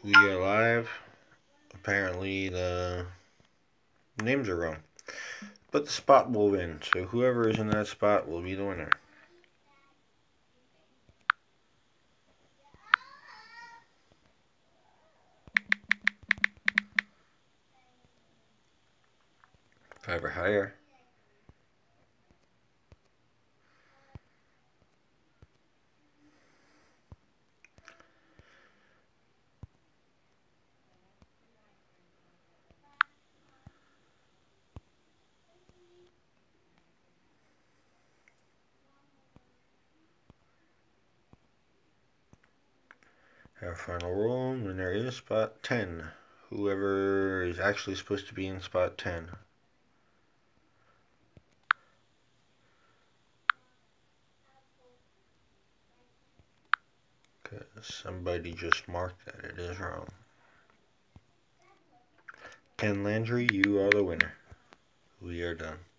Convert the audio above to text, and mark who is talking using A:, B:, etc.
A: We are live. Apparently the names are wrong. But the spot will win, so whoever is in that spot will be the winner. Five or higher. Our final roll, winner is spot 10. Whoever is actually supposed to be in spot 10. Because somebody just marked that it is wrong. Ken Landry, you are the winner. We are done.